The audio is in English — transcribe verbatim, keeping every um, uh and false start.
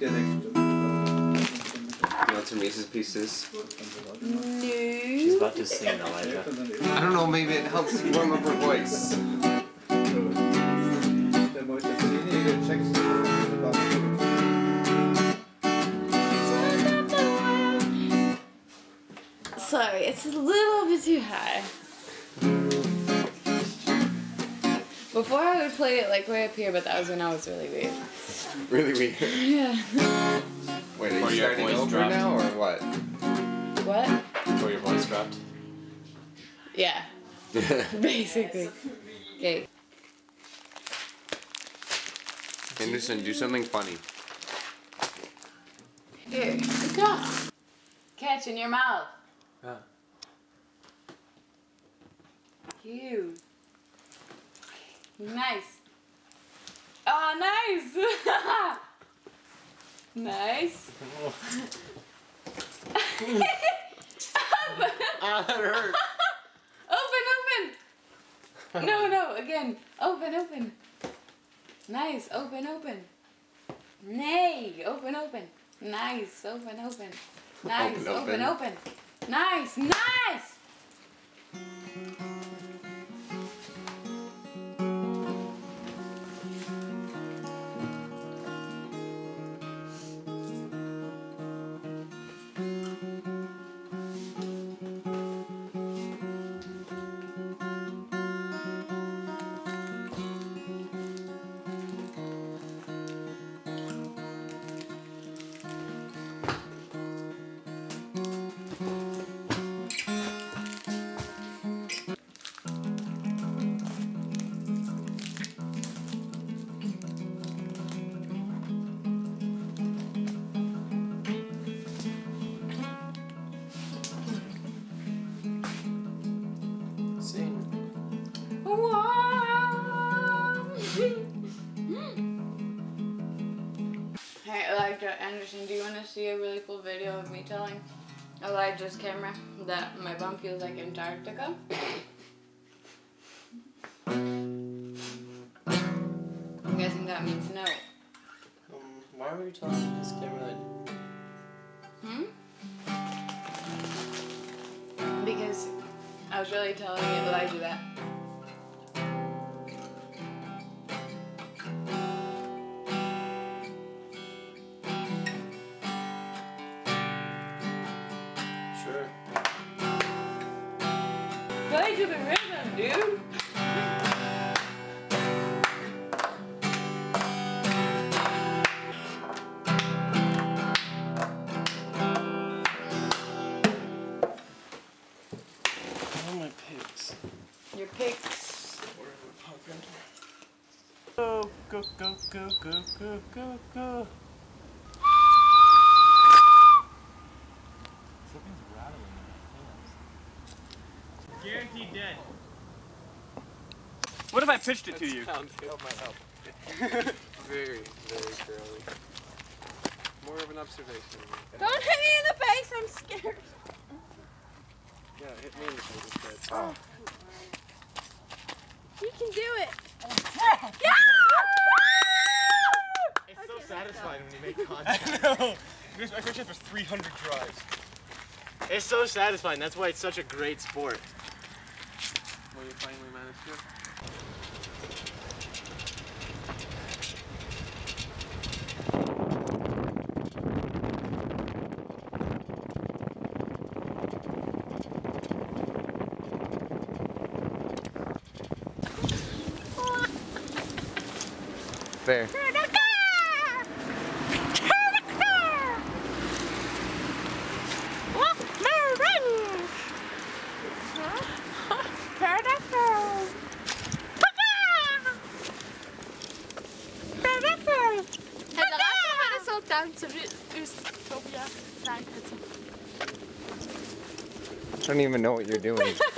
You want some Reese's Pieces? No. She's about to sing, Elijah. I don't know, maybe it helps warm up her voice. Sorry, it's a little bit too high. Before I would play it like way up here, but that was when I was really weird. Really weird. Yeah. Wait, are you Before your starting voice over dropped. now, or what? What? Before your voice dropped. Yeah. Basically. Okay. Anderson, do something funny. Here, go. Catch in your mouth. Yeah. Cute. Nice. Oh, nice. Nice. Ah, that hurt. Open, open. No, no, again. Open, open. Nice. Open, open. Nay. Open, open. Nice. Open, open. Nice. Open, Open, open. open. Nice. Nice. Hey Elijah Anderson, do you want to see a really cool video of me telling Elijah's camera that my bum feels like Antarctica? I'm guessing that means no. Um, why were you telling this camera that? Hmm? Because I was really telling Elijah that. Sure. Play to the rhythm, dude! Oh, my pics. Your pics. Go, go, go, go, go, go, go, go. Something's rattling in my hands. Guaranteed dead. What if I pitched it to you? That might help. Very, very curly. More of an observation. Don't hit me in the face, I'm scared. Yeah, hit me in the face instead. Oh. You can do it. It's so satisfying when you make contact. I know. I wish it was three hundred drives. It's so satisfying. That's why it's such a great sport. Well, you finally managed to. Fair. I don't even know what you're doing.